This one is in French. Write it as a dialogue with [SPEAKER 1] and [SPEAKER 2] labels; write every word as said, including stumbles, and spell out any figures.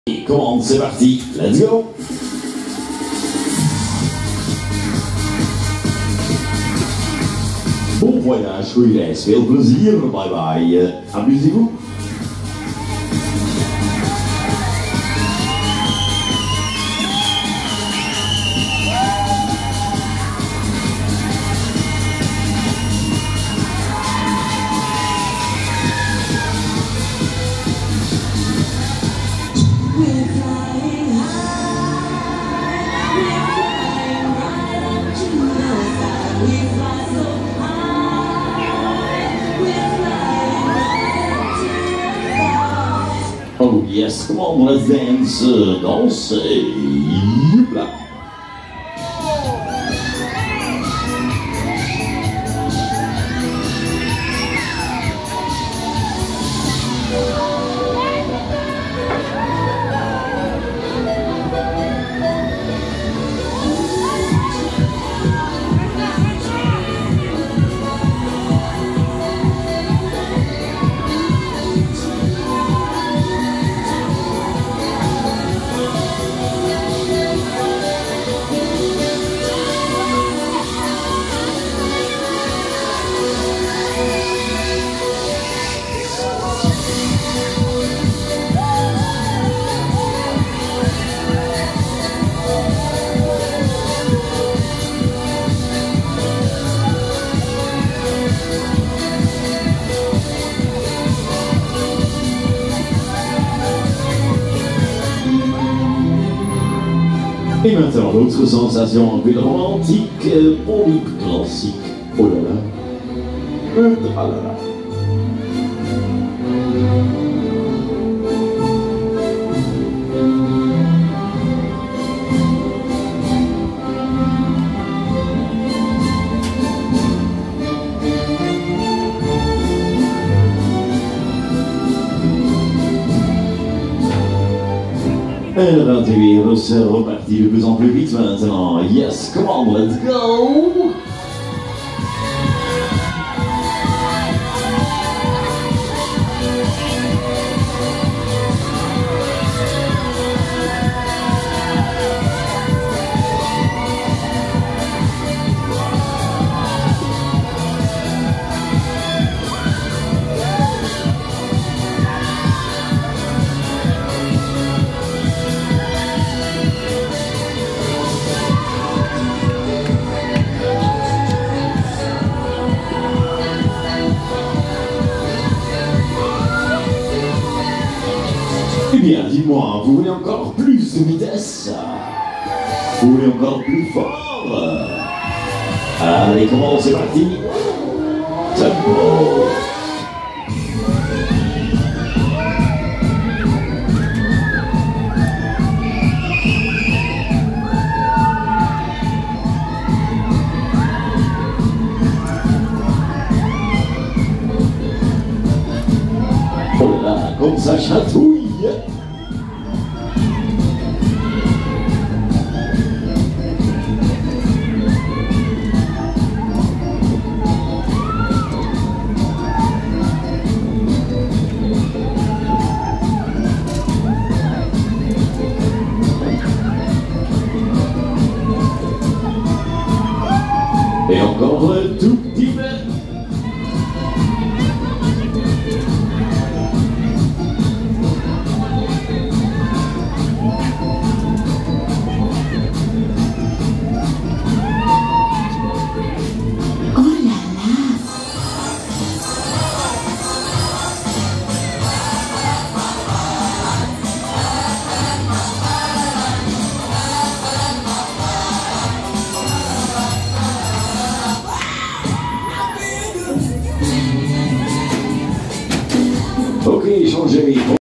[SPEAKER 1] Et commande, c'est parti, let's go! Bon voyage, goeie veel plezier, bye bye, amusez-vous! Oh yes, come on, let's dance, danser, youpla. Et maintenant, l'autre sensation un peu romantique, polype classique. Oh là là. Euh, ah là là. Et le vingt-huit, c'est reparti de plus en plus vite maintenant. Yes, come on, let's go! Eh bien, dis-moi, vous voulez encore plus de vitesse? Vous voulez encore plus fort? Allez, comment c'est parti? Tempo! Oh là là, comme ça chatouille! Et encore un tout petit peu. Ok, changez.